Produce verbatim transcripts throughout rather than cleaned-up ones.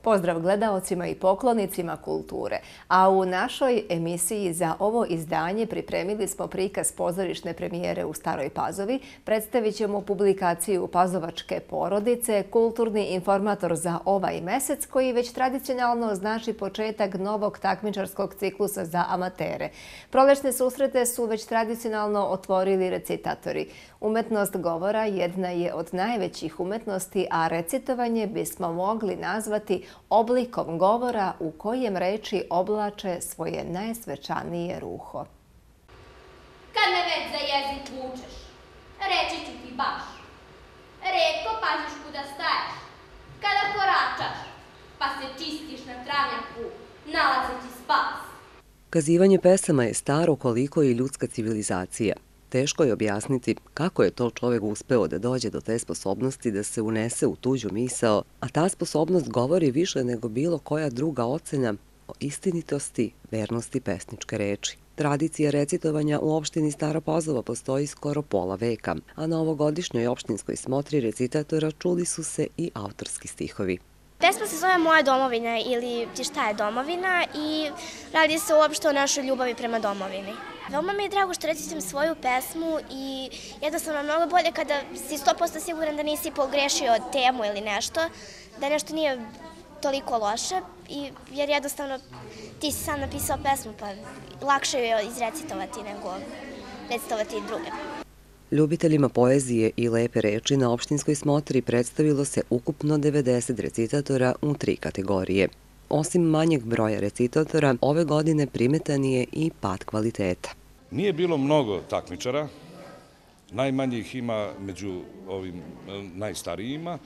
Pozdrav gledaocima i poklonicima kulture. A u našoj emisiji za ovo izdanje pripremili smo prikaz pozorišne premijere u Staroj Pazovi. Predstavit ćemo publikaciju Pazovačke porodice, kulturni informator za ovaj mesec, koji već tradicionalno znači početak novog takmičarskog ciklusa za amatere. Prolećne susrete su već tradicionalno otvorili recitatori. Umetnost govora jedna je od najvećih umetnosti, a recitovanje bismo mogli nazvati oblikom govora u kojem reči oblače svoje najsvečanije ruho. Kad me već za jezik vučeš, reći ću ti baš. Retko paziš kuda staješ, kada koračaš, pa se čistiš na travnjaku, nalaze ti spas. Kazivanje pesama je staro koliko i ljudska civilizacija. Teško je objasniti kako je to čovjek uspeo da dođe do te sposobnosti da se unese u tuđu misao, a ta sposobnost govori više nego bilo koja druga ocena o istinitosti, vernosti pesničke reči. Tradicija recitovanja u opštini Stara Pazova postoji skoro pola veka, a na ovogodišnjoj opštinskoj smotri recitatora čuli su se i autorski stihovi. Pesma se zove Moja domovina ili Ti šta je domovina i radi se uopšte o našoj ljubavi prema domovini. Veoma mi je drago što recitujem svoju pesmu i jednostavno mnogo bolje kada si sto posto siguran da nisi pogrešio temu ili nešto, da nešto nije toliko loše, jer jednostavno ti si sam napisao pesmu pa lakše je izrecitovati nego recitovati druge. Ljubiteljima poezije i lepe reči na opštinskoj smotri predstavilo se ukupno devedeset recitatora u tri kategorije. Osim manjeg broja recitatora, ove godine primetan je i pad kvaliteta. Nije bilo mnogo takmičara, najmanje ih ima među ovim najstarijima,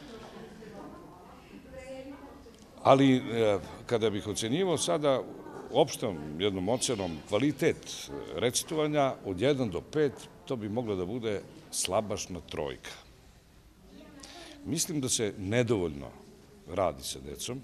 ali kada bih ocenjivao sada opštom jednom ocenom kvalitet recitovanja od jedan do pet, to bi mogla da bude slabašna trojka. Mislim da se nedovoljno radi sa decom.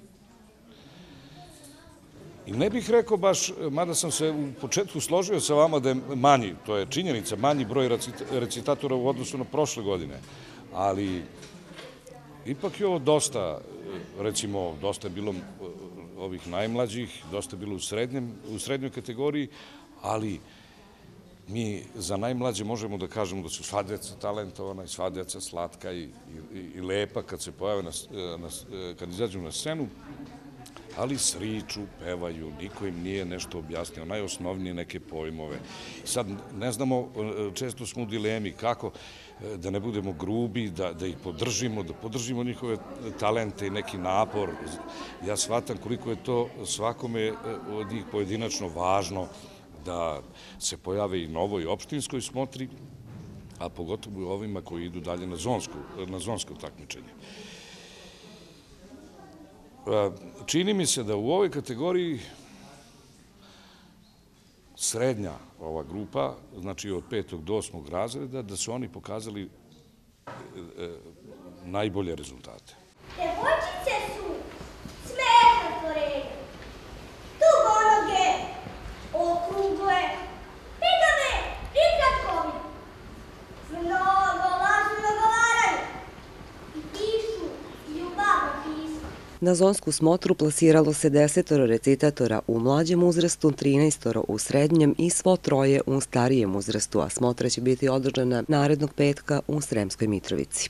I ne bih rekao baš, mada sam se u početku složio sa vama da je manji, to je činjenica, manji broj recitatora u odnosu na prošle godine, ali ipak je ovo dosta, recimo, dosta je bilo ovih najmlađih, dosta je bilo u srednjoj kategoriji, ali mi za najmlađe možemo da kažemo da su sva deca talentovana i sva deca slatka i lepa kad se pojave, kad izađu na scenu, ali sriču, pevaju, niko im nije nešto objasnio, najosnovnije neke pojmove. Sad ne znamo, često smo u dilemi kako da ne budemo grubi, da ih podržimo, da podržimo njihove talente i neki napor. Ja shvatam koliko je to svakome od njih pojedinačno važno da se pojave i na ovoj opštinskoj smotri, a pogotovo i ovima koji idu dalje na zonsko takmičenje. Čini mi se da u ovoj kategoriji srednja ova grupa, znači od petog do osmog razreda, da su oni pokazali najbolje rezultate. Devojčice su smešna stvorenja, dugonoge, okrugle, pigave i kratkovi. Mnogo lažno govaraju i pišu ljubavno pismo. Na zonsku smotru plasiralo se desetoro recitatora u mlađem uzrastu, trinaestoro u srednjem i svo troje u starijem uzrastu, a smotra će biti održana narednog petka u Sremskoj Mitrovici.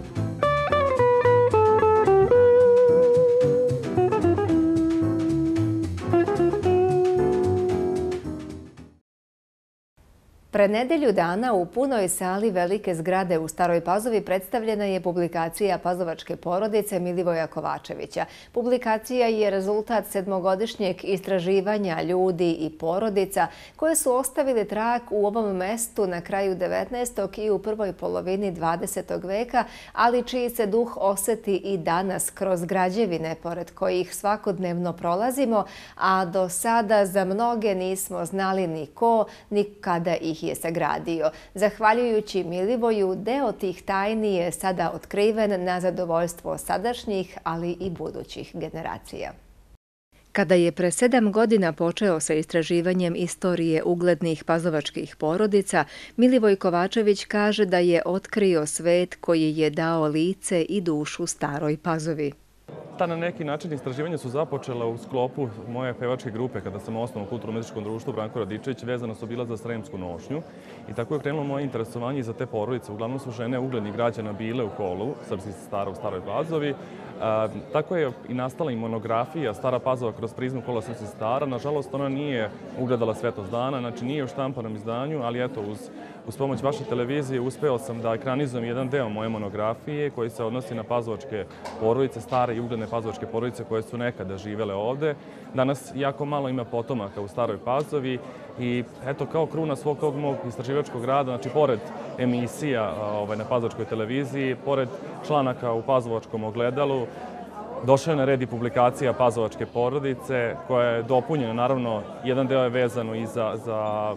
Pred nedelju dana u punoj sali velike zgrade u Staroj Pazovi predstavljena je publikacija Pazovačke porodice Milivoja Kovačevića. Publikacija je rezultat sedmogodišnjeg istraživanja ljudi i porodica koje su ostavili trag u ovom mestu na kraju devetnaestog i u prvoj polovini dvadesetog veka, ali čiji se duh oseti i danas kroz građevine pored kojih svakodnevno prolazimo, a do sada za mnoge nismo znali ni ko, ni kada ih je sagradio. Zahvaljujući Milivoju, deo tih tajni je sada otkriven na zadovoljstvo sadašnjih, ali i budućih generacija. Kada je pre sedam godina počeo sa istraživanjem istorije uglednih pazovačkih porodica, Milivoj Kovačević kaže da je otkrio svet koji je dao lice i dušu Staroj Pazovi. Ta na neki način istraživanja su započela u sklopu moje pevačke grupe kada sam osnovao kulturno-umetničkom društvu Branko Radičević, vezano su bila za Sremsku nošnju. I tako je krenulo moje interesovanje za te porodice. Uglavnom su žene uglednih građana bile u kolu srpskih sestara u Staroj Pazovi. Tako je i nastala i monografija Stara Pazova kroz prizmu kola srpskih sestara. Nažalost, ona nije ugledala svetlost dana, znači nije u štampanom izdanju, ali eto, uz, uz pomoć vaše televizije uspeo sam da ekranizujem jedan deo moje monografije koji se odnosi na pazovačke porodice, stare i ugledne pazovačke porodice koje su nekada živele ovde. Danas jako malo ima potomaka u Staroj Pazovi i eto, kao kruna svog tog mog istraživačkog rada, znači pored emisija ovaj, na pazovačkoj televiziji, pored članaka u pazovačkom ogledalu, došla je na red i publikacija Pazovačke porodice, koja je dopunjena, naravno, jedan deo je vezano i za, za,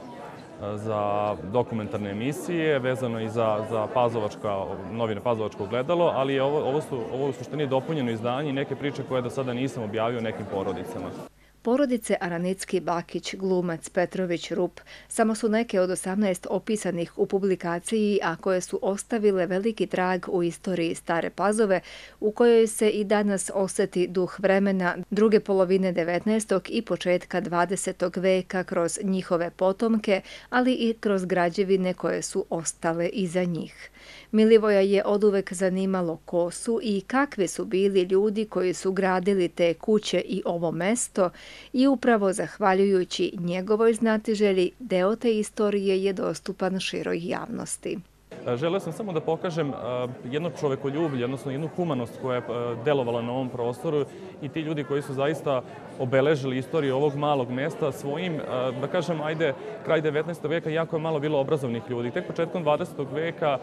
za dokumentarne emisije, vezano i za, za pazovačka, novine Pazovačko ogledalo, ali je ovo, ovo, su, ovo u suštini dopunjeno izdanje i neke priče koje do sada nisam objavio nekim porodicama. Porodice Aranicki, Bakić, Glumac, Petrović, Rup samo su neke od osamnaest opisanih u publikaciji, a koje su ostavile veliki trag u istoriji Stare Pazove, u kojoj se i danas oseti duh vremena druge polovine devetnaestog i početka dvadesetog veka kroz njihove potomke, ali i kroz građevine koje su ostale iza njih. Milivoja je oduvek zanimalo ko su i kakvi su bili ljudi koji su gradili te kuće i ovo mesto i upravo zahvaljujući njegovoj znatiželji deo te istorije je dostupan široj javnosti. Želeo sam samo da pokažem jedno čovekoljublje, odnosno jednu humanost koja je delovala na ovom prostoru i ti ljudi koji su zaista obeležili istoriju ovog malog mesta svojim, da kažem, ajde, kraj devetnaestog veka jako je malo bilo obrazovnih ljudi. Tek početkom dvadesetog veka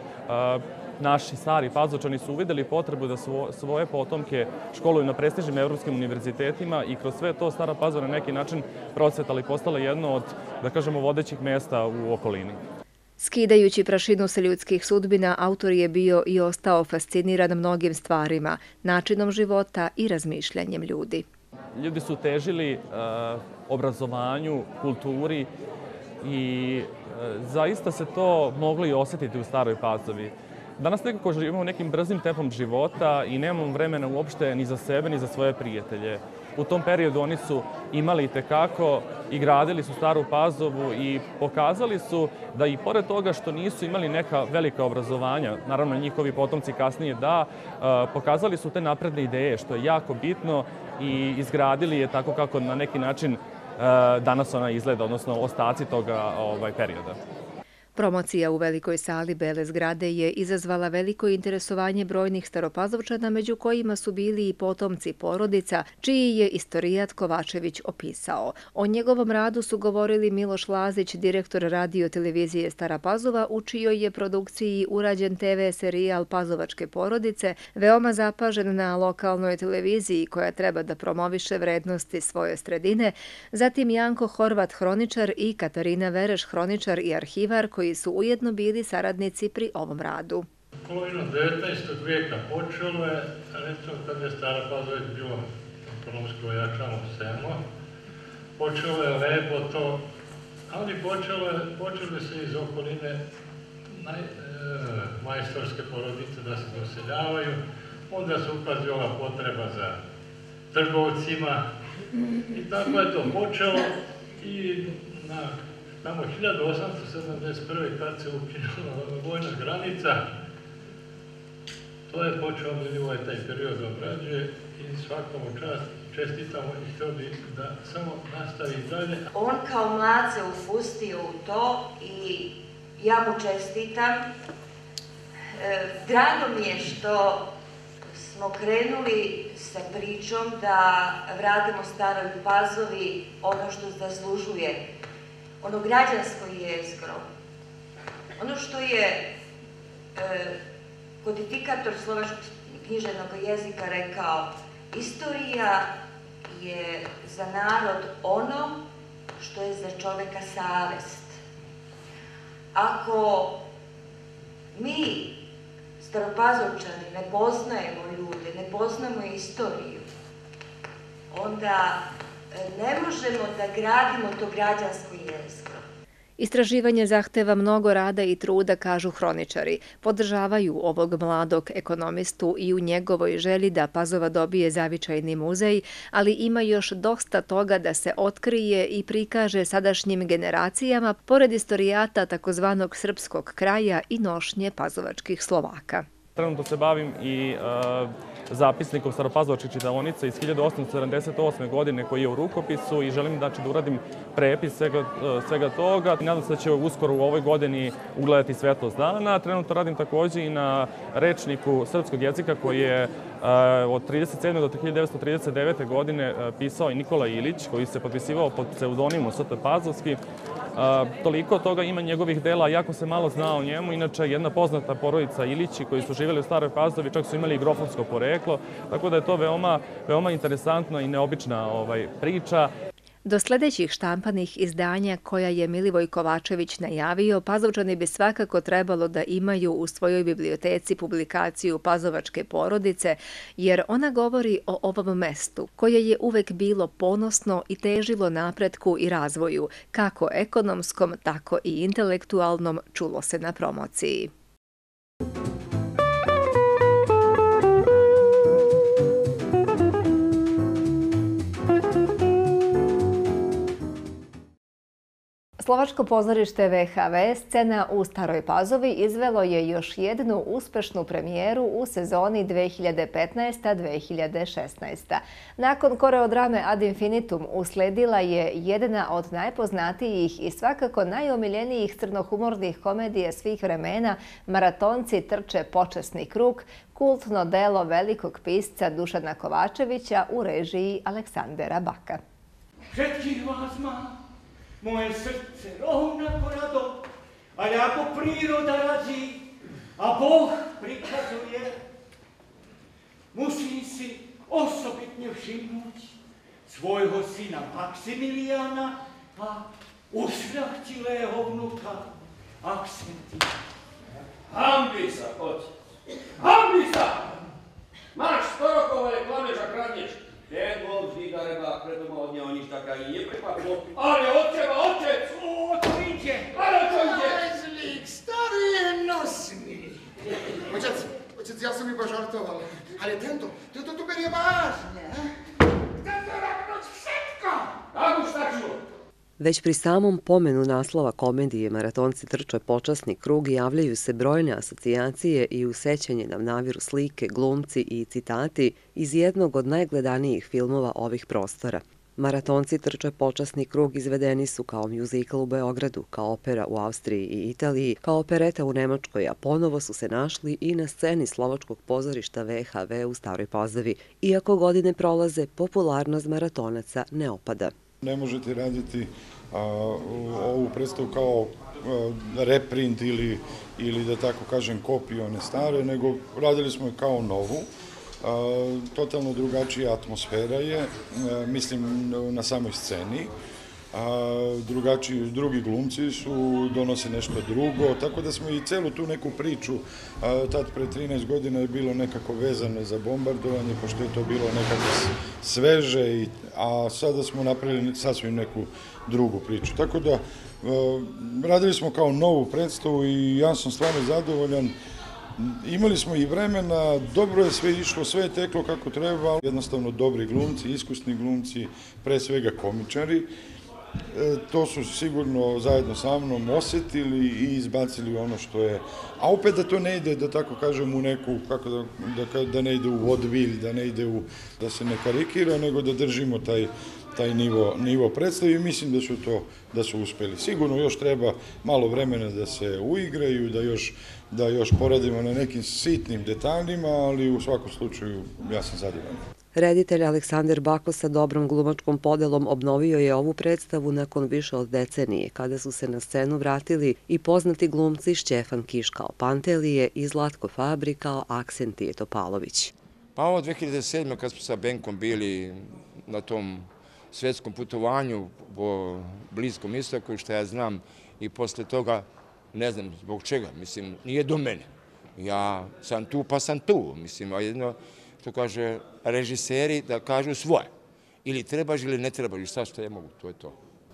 naši stari Pazovčani su uvideli potrebu da svoje potomke školuju na prestižnim evropskim univerzitetima i kroz sve to Stara Pazova na neki način procvetala i postala jedno od, da kažemo, vodećih mesta u okolini. Skidajući prašinu sa ljudskih sudbina, autor je bio i ostao fasciniran mnogim stvarima, načinom života i razmišljanjem ljudi. Ljudi su težili obrazovanju, kulturi i zaista se to moglo i osjetiti u Staroj Pazovi. Danas nekako živimo nekim brzim tempom života i nemamo vremena uopšte ni za sebe, ni za svoje prijatelje. U tom periodu oni su imali itekako i gradili su Staru Pazovu i pokazali su da i pored toga što nisu imali neka velika obrazovanja, naravno njihovi potomci kasnije da, pokazali su te napredne ideje, što je jako bitno i izgradili je tako kako na neki način danas ona izgleda, odnosno ostaci toga ovaj, perioda. Promocija u velikoj sali Bele zgrade je izazvala veliko interesovanje brojnih Staropazovčana, među kojima su bili i potomci porodica, čiji je istorijat Kovačević opisao. O njegovom radu su govorili Miloš Lazić, direktor radio televizije Stara Pazova, u čijoj je produkciji urađen te ve serijal Pazovačke porodice, veoma zapažen na lokalnoj televiziji koja treba da promoviše vrednosti svoje sredine, zatim Janko Horvat, hroničar, i Katarina Vereš, hroničar i arhivar, koji koji su ujedno bili saradnici pri ovom radu. Polovinom devetnaestog vijeka počelo je, recimo kad je Stara Pazova bilo ekonomsko jačano selo, počelo je lepo to, ali počelo je, počeli se iz okoline naj, e, majstorske porodice da se doseljavaju, onda se ukazala potreba za trgovcima i tako je to počelo i na tamo hiljadu osamsto sedamdeset prve kad se ukinula vojna granica, to je počeo Milivoj taj period obrađuje i svakomu čast čestitamo i htio bi da samo nastavi dalje. On kao mlad se upustio u to i ja mu čestitam. Drago mi je što smo krenuli sa pričom da vratimo Staroj Pazovi ono što zaslužuje, ono građansko jezgro, ono što je e, kodifikator slovačkog književnog jezika rekao, istorija je za narod ono što je za čoveka savest. Ako mi, Staropazovčani, ne poznajemo ljude, ne poznamo istoriju, onda ne možemo da gradimo to građansko jezgro. Istraživanje zahteva mnogo rada i truda, kažu hroničari. Podržavaju ovog mladog ekonomistu i u njegovoj želji da Pazova dobije zavičajni muzej, ali ima još dosta toga da se otkrije i prikaže sadašnjim generacijama, pored istorijata takozvanog srpskog kraja i nošnje pazovačkih Slovaka. Trenutno se bavim i zapisnikom staropazovačkih čitaonica iz hiljadu osamsto sedamdeset osme. godine koji je u rukopisu i želim da uradim prepis svega toga. Nadam se da će uskoro u ovoj godini ugledati svetlost dana. Trenutno radim također i na rečniku srpskog jezika koji je od trideset sedme do hiljadu devetsto trideset devete. godine pisao i Nikola Ilić, koji se potpisivao pod pseudonimom S T Pazovski. Toliko toga ima njegovih dela, jako se malo zna o njemu. Inače, jedna poznata porodica Ilići koji su živjeli u Staroj Pazovi, čak su imali i grofovsko poreklo, tako da je to veoma interesantna i neobična priča. Do sljedećih štampanih izdanja koja je Milivoj Kovačević najavio, Pazovčani bi svakako trebalo da imaju u svojoj biblioteci publikaciju Pazovačke porodice, jer ona govori o ovom mestu, koje je uvek bilo ponosno i težilo napretku i razvoju, kako ekonomskom, tako i intelektualnom, čulo se na promociji. Slovačko pozorište V H V Scena u Staroj Pazovi izvelo je još jednu uspešnu premijeru u sezoni dve hiljade petnaesta dve hiljade šesnaesta. Nakon koreodrame Ad Infinitum usledila je jedna od najpoznatijih i svakako najomiljenijih crnohumornih komedija svih vremena Maratonci trče počasni krug, kultno delo velikog pisca Dušana Kovačevića u režiji Aleksandera Baka. Všetkých vás má moje srdce rovnako rado, ale ako príroda radí a Boh prikazuje, musím si osobitne všimnúť svojho syna Maximiliana a ušľachtilého vnuka Aksentina. Hambi sa, otec! Hambi sa! Máš sto rokov, ale klameš a kradneš. Ten bol vždy darebák, preto ma od neho nič taká ani neprekvapilo. Ale od teba, otec! O, to ide! Ale čo ide? Ale zlík, starý je nosný. Otec, otec, ja som iba žartoval. Ale tento, tento to berie vážne. Tento rovnoť všetko! Tak už stačilo. Već pri samom pomenu naslova komedije Maratonci trče počasni krug javljaju se brojne asocijacije i u sećanje nam naviru slike, glumci i citati iz jednog od najgledanijih filmova ovih prostora. Maratonci trče počasni krug izvedeni su kao mjuzikl u Beogradu, kao opera u Austriji i Italiji, kao opereta u Nemačkoj, a ponovo su se našli i na sceni Slovačkog pozorišta V H V u Staroj Pazovi. Iako godine prolaze, popularnost maratonaca ne opada. Ne možete raditi ovu predstavu kao reprint ili da tako kažem kopiju one stare, nego radili smo je kao novu. Totalno drugačija atmosfera je, mislim na samoj sceni. Drugačiji, drugi glumci su, donose nešto drugo, tako da smo i celu tu neku priču, tad pre trinaest godina je bilo nekako vezano za bombardovanje, pošto je to bilo nekako sveže, a sada smo napravili sasvim neku drugu priču. Tako da radili smo kao novu predstavu i ja sam stvarno zadovoljan. Imali smo i vremena, dobro je sve išlo, sve je teklo kako treba, jednostavno dobri glumci, iskusni glumci, pre svega komičari. To su sigurno zajedno sa mnom osjetili i izbacili ono što je, a opet da to ne ide, da tako kažem, u neku, kako da, da, da ne ide u vodvilj, da ne ide u, da se ne karikira, nego da držimo taj, taj nivo, nivo predstavi i mislim da su to, da su uspeli. Sigurno još treba malo vremena da se uigraju, da još, da još poradimo na nekim sitnim detaljima, ali u svakom slučaju ja sam zadovoljan. Reditelj Aleksander Bako sa dobrom glumačkom podelom obnovio je ovu predstavu nakon više od decenije, kada su se na scenu vratili i poznati glumci Štefan Kiš kao Pantelije i Zlatko Fabri kao Aksentije Topalović. Pa ovo dve hiljade sedme kad smo sa Benkom bili na tom svetskom putovanju po Bliskom istoku, što ja znam, i posle toga, ne znam zbog čega, mislim, nije do mene. Ja sam tu pa sam tu, mislim, a jedno, to kaže režiseri da kažu svoje. Ili trebaš ili ne trebaš, šta što ja mogu, to je to.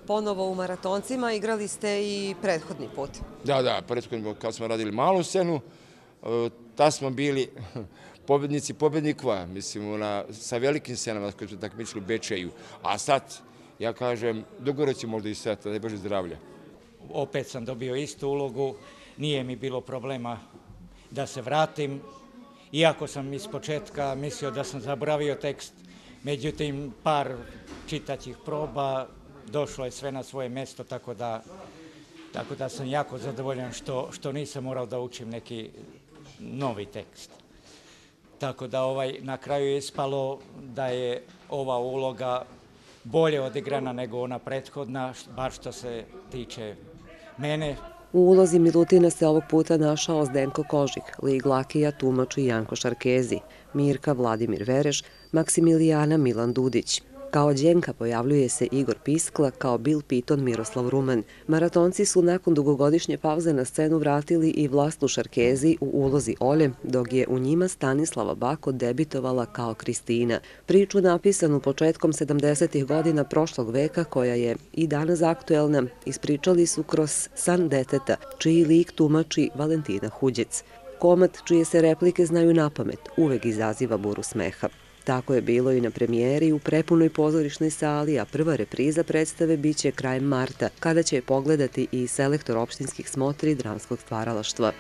ponovo u Maratoncima, igrali ste i prethodni put. Da, da, prethodni kad smo radili malu scenu, ta smo bili pobednici pobednikova, mislim, sa velikim scenama koji su takmičili u Bečeju, a sad, ja kažem, dogore će možda i sad, da je Bože zdravlja. Opet sam dobio istu ulogu, nije mi bilo problema da se vratim, iako sam iz početka mislio da sam zaboravio tekst, međutim, par čitaćih proba, došlo je sve na svoje mesto, tako da, tako da sam jako zadovoljan što, što nisam morao da učim neki novi tekst. Tako da ovaj, na kraju je ispalo da je ova uloga bolje odigrana nego ona prethodna, bar što se tiče mene. U ulozi Milutina se ovog puta našao Zdenko Kožik, lik Lakija tumači Janko Šarkezi, Mirka Vladimir Vereš, Maksimilijana Milan Dudić. Kao Đenka pojavljuje se Igor Piskla, kao Bil Piton Miroslav Ruman. Maratonci su nakon dugogodišnje pauze na scenu vratili i Vlastu Šarkezi u ulozi Olje, dok je u njima Stanislava Bako debitovala kao Kristina. Priču napisanu početkom sedamdesetih godina prošlog veka, koja je i danas aktuelna, ispričali su kroz San deteta, čiji lik tumači Valentina Huđec. Komad čije se replike znaju napamet uvek izaziva buru smeha. Tako je bilo i na premijeri u prepunoj pozorišnoj sali, a prva repriza predstave biće krajem marta, kada će je pogledati i selektor opštinskih smotri dramskog stvaralaštva.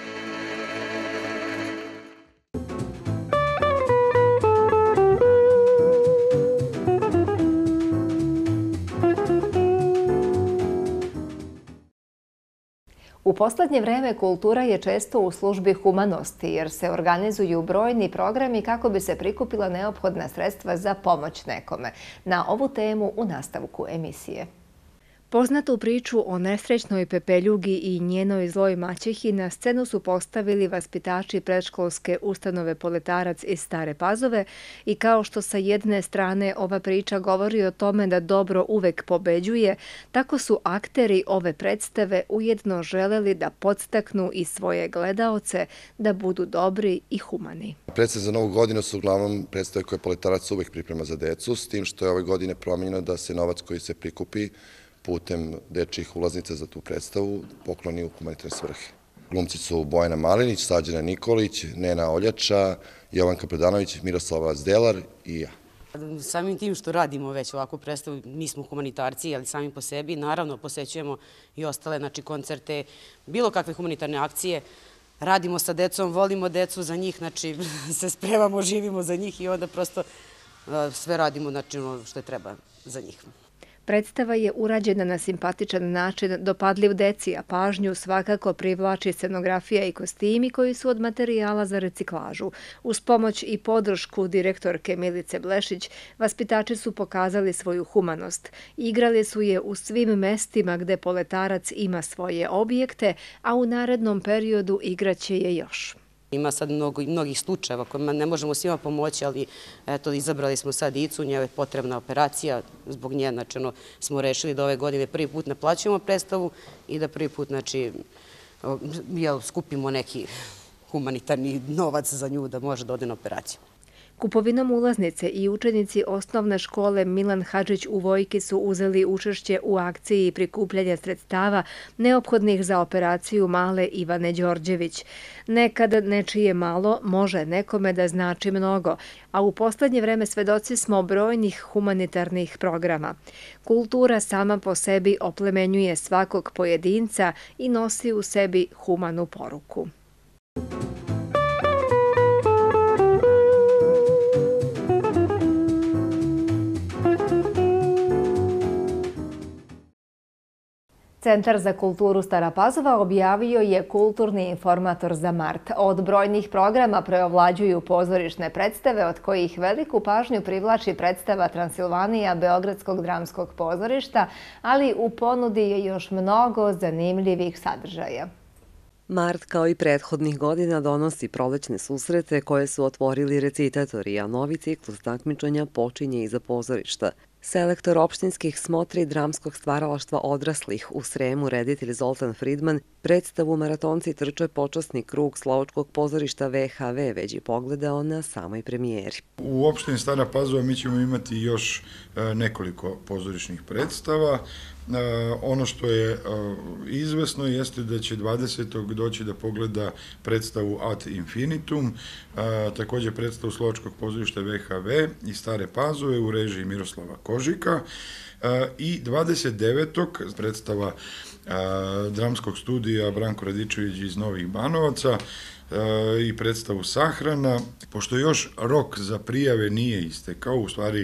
U poslednje vreme kultura je često u službi humanosti jer se organizuju brojni programi kako bi se prikupila neophodna sredstva za pomoć nekome. Na ovu temu u nastavku emisije. Poznatu priču o nesrećnoj Pepeljugi i njenoj zloj maćehi na scenu su postavili vaspitači predškolske ustanove Poletarac iz Stare Pazove i kao što sa jedne strane ova priča govori o tome da dobro uvek pobeđuje, tako su akteri ove predstave ujedno želeli da podstaknu i svoje gledaoce da budu dobri i humani. Predstave za Novu godinu su uglavnom predstave koje Poletarac uvek priprema za decu, s tim što je ove godine promenjeno da se novac koji se prikupi putem dečjih ulaznica za tu predstavu pokloni u humanitarne svrhe. Glumci su Bojana Malinić, Sađana Nikolić, Nena Oljača, Jovanka Predanović, Miroslava Zdelar i ja. Samim tim što radimo već ovakvu predstavu, mi smo humanitarci, ali sami po sebi, naravno posećujemo i ostale znači, koncerte, bilo kakve humanitarne akcije, radimo sa decom, volimo decu za njih, znači se spremamo, živimo za njih i onda prosto sve radimo znači, ono što je treba za njih. Predstava je urađena na simpatičan način, dopadljiv deci, a pažnju svakako privlači scenografija i kostimi koji su od materijala za reciklažu. Uz pomoć i podršku direktorke Milice Blešić, vaspitači su pokazali svoju humanost. Igrali su je u svim mestima gde Poletarac ima svoje objekte, a u narednom periodu igraće je još. Ima sad mnogih slučajeva kojima ne možemo svima pomoći, ali eto, izabrali smo sad Icu, njoj je potrebna operacija, zbog nje znači, smo rešili da ove godine prvi put naplaćujemo predstavu i da prvi put znači, jel, skupimo neki humanitarni novac za nju da može da ode na operaciju. Kupovinom ulaznice i učenici osnovne škole Milan Hadžić u Vojki su uzeli učešće u akciji prikupljanja sredstava neophodnih za operaciju male Ivane Đorđević. Nekad nečije malo može nekome da znači mnogo, a u poslednje vreme svedoci smo brojnih humanitarnih programa. Kultura sama po sebi oplemenjuje svakog pojedinca i nosi u sebi humanu poruku. Centar za kulturu Stara Pazova objavio je kulturni informator za mart. Od brojnih programa preovlađuju pozorišne predstave, od kojih veliku pažnju privlači predstava Transilvanija Beogradskog dramskog pozorišta, ali u ponudi je još mnogo zanimljivih sadržaja. Mart, kao i prethodnih godina, donosi prolećne susrete koje su otvorili recitatori, a novi ciklus takmičenja počinje iza pozorišta. Selektor opštinskih smotri dramskog stvaralaštva odraslih u Sremu, reditelj Zoltan Fridman, predstavu Maratonci trče počasni krug Slovačkog pozorišta V H V već je pogledao na samoj premijeri. U opštini Stara Pazova mi ćemo imati još nekoliko pozorišnih predstava. Ono što je izvesno jeste da će dvadesetog doći da pogleda predstavu Ad Infinitum, također predstavu Slovačkog pozorišta V H V i Stare Pazove u režiji Miroslava Kožika i dvadeset devetog predstava dramskog studija Branko Radičević iz Novih Banovaca i predstavu Sahrana. Pošto još rok za prijave nije istekao, u stvari,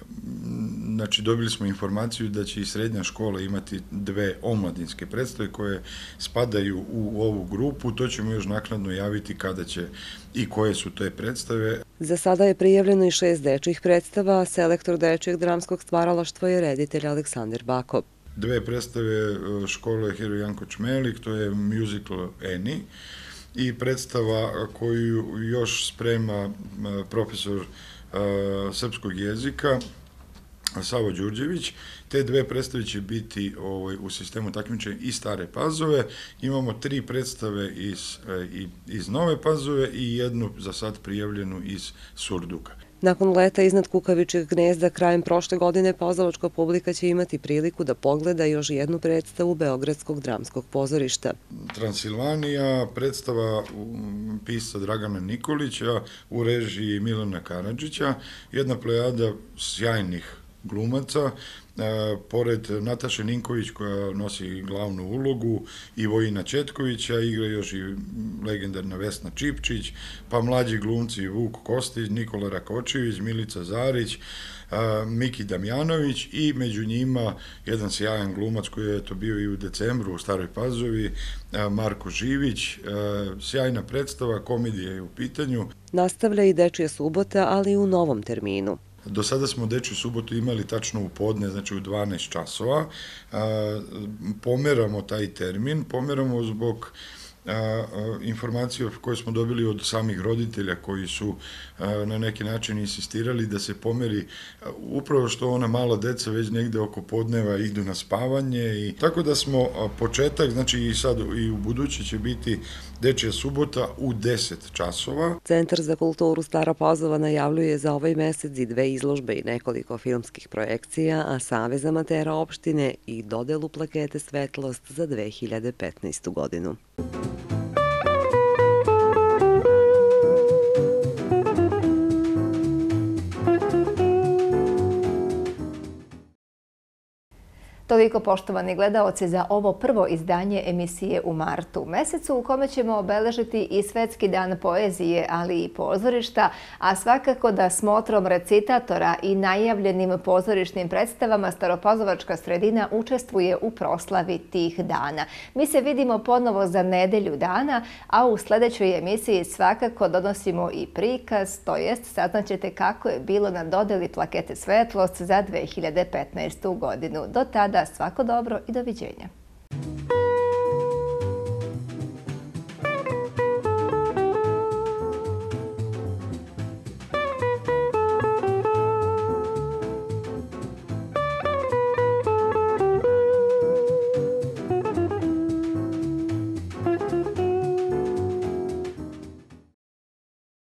znači dobili smo informaciju da će i srednja škola imati dve omladinske predstave koje spadaju u ovu grupu, to ćemo još naknadno javiti kada će i koje su te predstave. Za sada je prijavljeno i šest dečjih predstava, a selektor dečjeg dramskog stvaralaštva je reditelj Aleksandar Bako. Dve predstave škole Hero Janko Čmelik, to je musical Eni, i predstava koju još sprema profesor srpskog jezika Savo Đurđević. Te dve predstave će biti u sistemu takmičenja i Stare Pazove. Imamo tri predstave iz Nove Pazove i jednu za sad prijavljenu iz Surduka. Nakon leta iznad Kukavičjeg gnezda krajem prošle godine pozorišna publika će imati priliku da pogleda još jednu predstavu Beogradskog dramskog pozorišta. Transilvanija, predstava pisca Dragana Nikolića u režiji Milana Karadžića, jedna plejada sjajnih glumaca, pored Nataše Ninković koja nosi glavnu ulogu i Vojina Četkovića, igra još i legendarna Vesna Čipčić, pa mlađi glumci Vuk Kostić, Nikola Rakočević, Milica Zarić, Miki Damjanović i među njima jedan sjajan glumac koji je to bio i u decembru u Staroj Pazovi, Marko Živić. Sjajna predstava, komedija je u pitanju. Nastavlja i Dečija subota, ali i u novom terminu. Do sada smo Dečju subotu imali tačno u podne, znači u dvanaest časova. Pomeramo taj termin, pomeramo zbog informacije koje smo dobili od samih roditelja koji su na neki način insistirali da se pomeri upravo što ona mala deca već negde oko podneva idu na spavanje. Tako da smo početak, znači i sad i u budući će biti Dečja subota u deset časova. Centar za kulturu Stara Pazova najavljuje za ovaj mesec i dve izložbe i nekoliko filmskih projekcija, a Savez amatera opštine i dodelu plakete Svetlost za dve hiljade petnaestu godinu. Toliko, poštovani gledaoci, za ovo prvo izdanje emisije u martu mesecu, u kome ćemo obeležiti i Svetski dan poezije, ali i pozorišta, a svakako da smotrom recitatora i najavljenim pozorišnim predstavama Staropazovačka sredina učestvuje u proslavi tih dana. Mi se vidimo ponovo za nedelju dana, a u sljedećoj emisiji svakako donosimo i prikaz, to jest saznaćete kako je bilo na dodeli plakete Svetlost za dve hiljade petnaestu godinu. Do tada svako dobro i doviđenja.